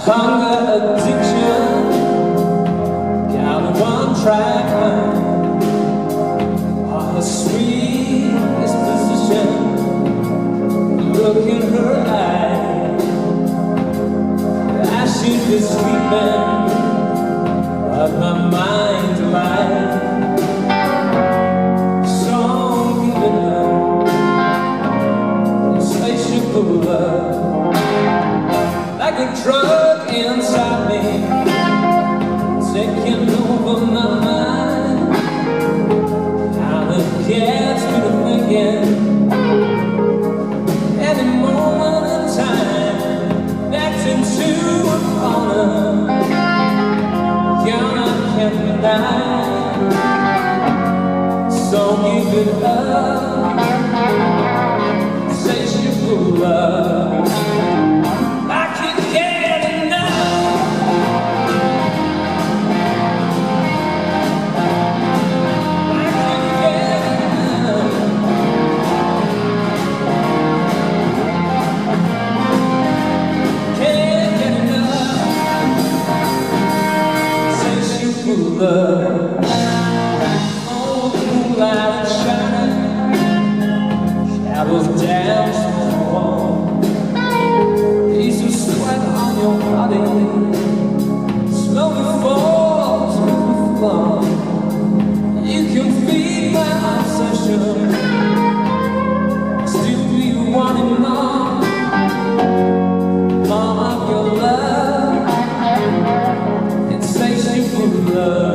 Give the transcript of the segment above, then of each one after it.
Hunger, addiction, got a one-track mind. A sweet disposition, look in her eye. I should be sleeping, but my mind's alive. Song giving her insatiable love, like a drug inside me, taking over my mind. How it gets me to thinking, any moment in time, that's into a corner, gonna can't deny. So give it up, insatiable love. Love. Oh, the moonlight is shining, shadows dance on the wall. Piece of sweat on your body slowly falls to the floor. You can feed my obsession, still be wanting more, more of your love, insatiable love.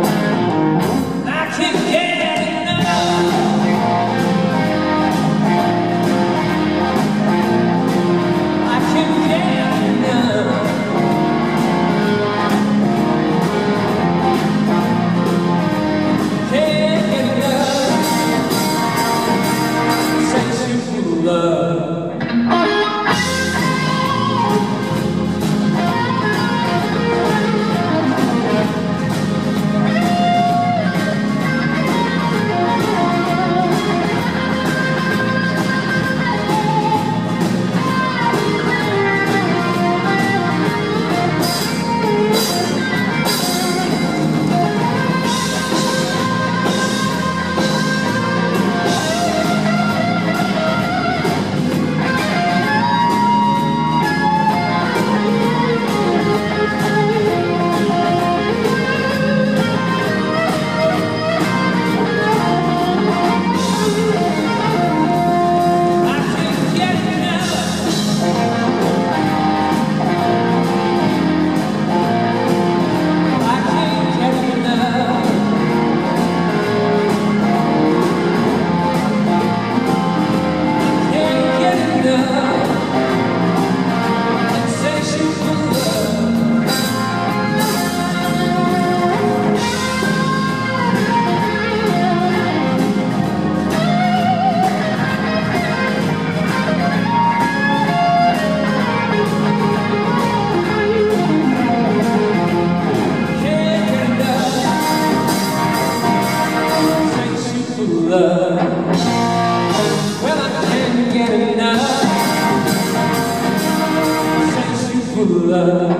Well, I can't get enough insatiable love.